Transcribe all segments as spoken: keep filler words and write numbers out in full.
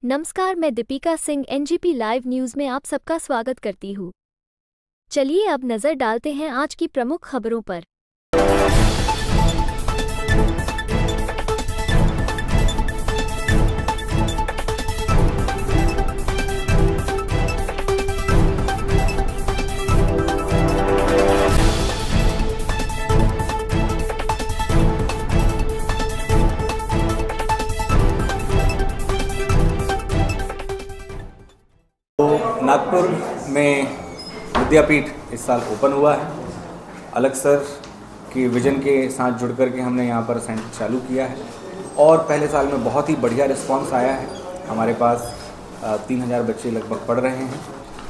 नमस्कार, मैं Deepika Singh NGP live news में आप सबका स्वागत करती हूँ। चलिए अब नज़र डालते हैं आज की प्रमुख खबरों पर। नागपुर में विद्यापीठ इस साल ओपन हुआ है। अलग सर की विजन के साथ जुड़ कर के हमने यहाँ पर सेंटर चालू किया है और पहले साल में बहुत ही बढ़िया रिस्पांस आया है। हमारे पास तीन हज़ार बच्चे लगभग पढ़ रहे हैं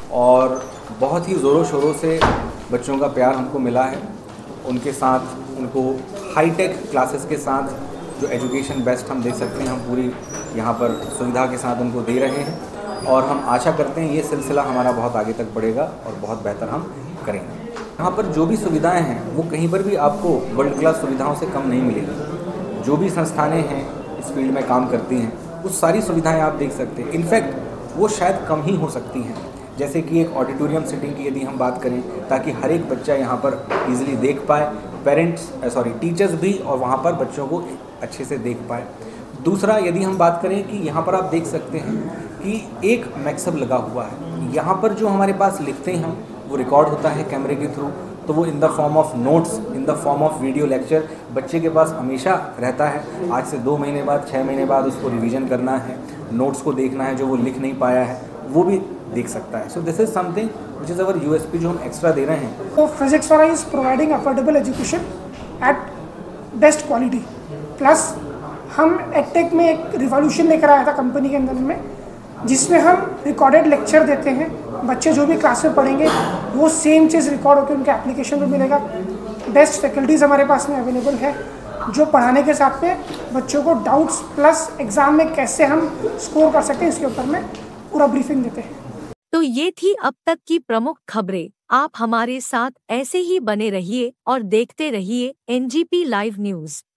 और बहुत ही ज़ोरों शोरों से बच्चों का प्यार हमको मिला है। उनके साथ उनको हाईटेक क्लासेस के साथ जो एजुकेशन बेस्ट हम दे सकते हैं, हम पूरी यहाँ पर सुविधा के साथ उनको दे रहे हैं और हम आशा करते हैं ये सिलसिला हमारा बहुत आगे तक बढ़ेगा और बहुत बेहतर हम करेंगे। यहाँ पर जो भी सुविधाएं हैं वो कहीं पर भी आपको वर्ल्ड क्लास सुविधाओं से कम नहीं मिलेगी। जो भी संस्थानें हैं इस फील्ड में काम करती हैं वो सारी सुविधाएं आप देख सकते हैं। इनफैक्ट वो शायद कम ही हो सकती हैं, जैसे कि एक ऑडिटोरियम सेटिंग की यदि हम बात करें, ताकि हर एक बच्चा यहाँ पर ईजिली देख पाए, पेरेंट्स सॉरी टीचर्स भी, और वहाँ पर बच्चों को अच्छे से देख पाए। दूसरा, यदि हम बात करें कि यहाँ पर आप देख सकते हैं कि एक मैक्सअप लगा हुआ है। यहाँ पर जो हमारे पास लिखते हैं हम वो रिकॉर्ड होता है कैमरे के थ्रू, तो वो in the form of notes, in the form of video lecture बच्चे के पास हमेशा रहता है। आज से दो महीने बाद, छः महीने बाद उसको रिवीजन करना है, नोट्स को देखना है, जो वो लिख नहीं पाया है वो भी देख सकता है। So this is something which is our USP जो हम एक्स्ट्रा दे रहे हैं। तो Physics Wallah is providing affordable education at best quality. Plus हम एडटेक में एक रिवॉल्यूशन लेकर आया था कंपनी के अंदर में, जिसमें हम रिकॉर्डेड लेक्चर देते हैं। बच्चे जो भी क्लास में पढ़ेंगे वो सेम चीज़ रिकॉर्ड होकर उनके एप्लीकेशन में मिलेगा। बेस्ट फैकल्टीज़ हमारे पास में अवेलेबल है जो पढ़ाने के साथ में बच्चों को डाउट्स प्लस एग्ज़ाम में कैसे हम स्कोर कर सकते हैं इसके ऊपर में पूरा ब्रीफिंग देते हैं। तो ये थी अब तक की प्रमुख खबरें। आप हमारे साथ ऐसे ही बने रहिए और देखते रहिए एनजीपी लाइव न्यूज़।